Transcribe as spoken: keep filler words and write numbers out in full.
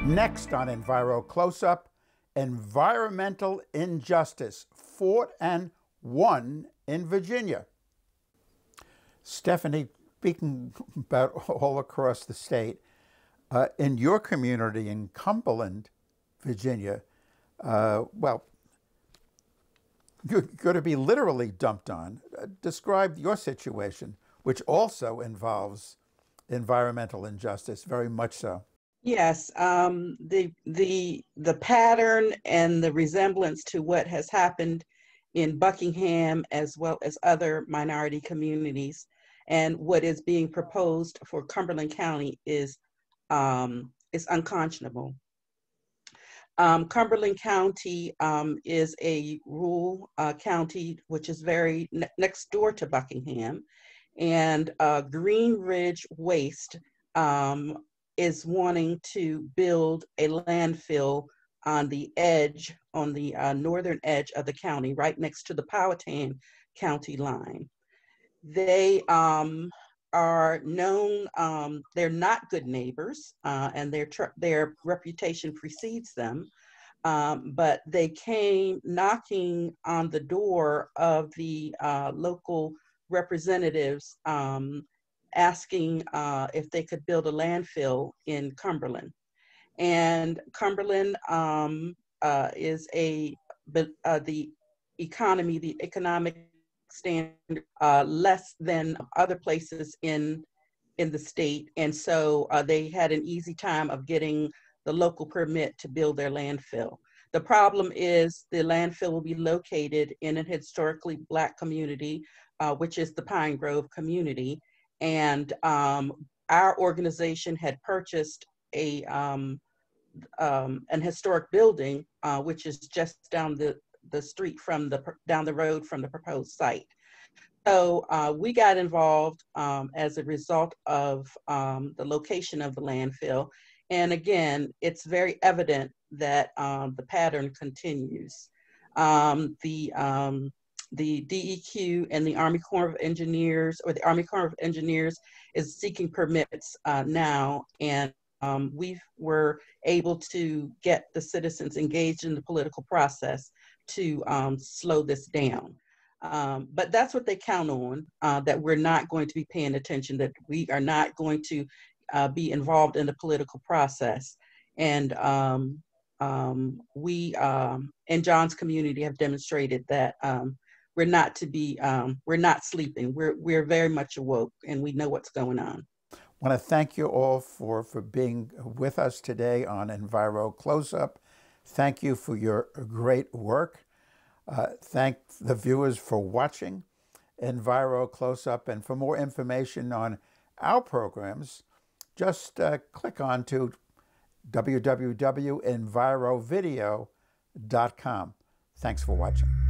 Next on Enviro Close-up, environmental injustice fought and won in Virginia. Stephanie, speaking about all across the state, uh, in your community in Cumberland, Virginia, uh, well, you're going to be literally dumped on. Uh, describe your situation, which also involves environmental injustice, very much so. Yes, um, the the the pattern and the resemblance to what has happened in Buckingham as well as other minority communities, and what is being proposed for Cumberland County is um, is unconscionable. Um, Cumberland County um, is a rural uh, county which is very ne next door to Buckingham, and uh, Green Ridge Waste um, is wanting to build a landfill on the edge, on the uh, northern edge of the county, right next to the Powhatan County line. They um, are known, um, they're not good neighbors, uh, and their, their reputation precedes them, um, but they came knocking on the door of the uh, local representatives um, asking uh, if they could build a landfill in Cumberland. And Cumberland um, uh, is a, uh, the economy, the economic standard uh, less than other places in, in the state. And so uh, they had an easy time of getting the local permit to build their landfill. The problem is the landfill will be located in a historically Black community, uh, which is the Pine Grove community. And um, our organization had purchased a um, um, an historic building, uh, which is just down the, the street from the, down the road from the proposed site. So uh, we got involved um, as a result of um, the location of the landfill. And again, it's very evident that um, the pattern continues. Um, the um, The D E Q and the Army Corps of Engineers, or the Army Corps of Engineers, is seeking permits uh, now, and um, we were able to get the citizens engaged in the political process to um, slow this down. Um, but that's what they count on, uh, that we're not going to be paying attention, that we are not going to uh, be involved in the political process. And um, um, we, um, in John's community, have demonstrated that um, we're not to be, um, we're not sleeping. We're, we're very much awoke, and we know what's going on. I want to thank you all for, for being with us today on Enviro Close-up. Thank you for your great work. Uh, thank the viewers for watching Enviro Close-up. And for more information on our programs, just uh, click on to w w w dot enviro video dot com. Thanks for watching.